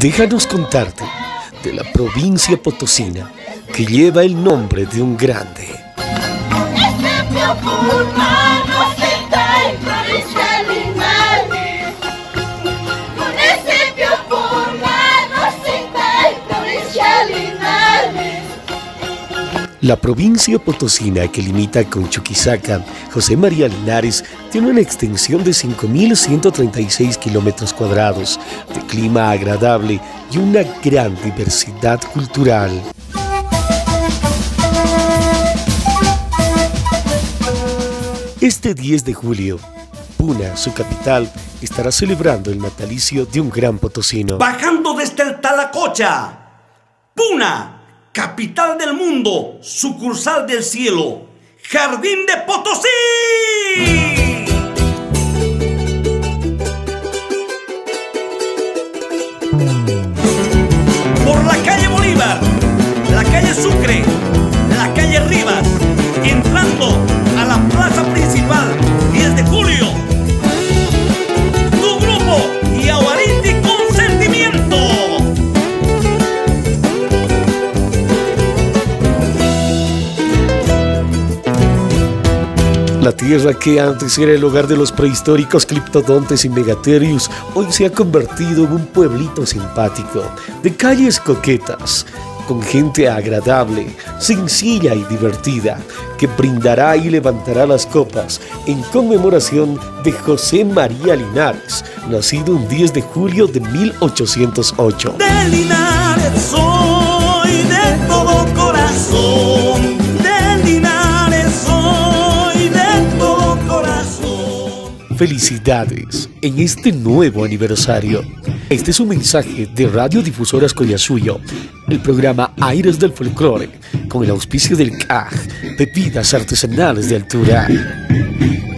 Déjanos contarte de la provincia potosina que lleva el nombre de un grande. La provincia potosina que limita con Chuquisaca, José María Linares, tiene una extensión de 5.136 kilómetros cuadrados, de clima agradable y una gran diversidad cultural. Este 10 de julio, Puna, su capital, estará celebrando el natalicio de un gran potosino. Bajando desde el Talacocha, Puna, capital del mundo, sucursal del cielo, Jardín de Potosí. Por la calle Bolívar, la calle Sucre, la calle Rivas, entrando a la plaza principal, 10 de julio. Tu grupo Yaguarinti Consentimiento. La tierra que antes era el hogar de los prehistóricos Cliptodontes y Megatherius, hoy se ha convertido en un pueblito simpático, de calles coquetas, con gente agradable, sencilla y divertida, que brindará y levantará las copas en conmemoración de José María Linares, nacido un 10 de julio de 1808. De Linares soy de todo corazón, de Linares soy de todo corazón. Felicidades en este nuevo aniversario. Este es un mensaje de Radio Difusoras Collasuyo, el programa Aires del Folclore, con el auspicio del CAG, bebidas artesanales de altura.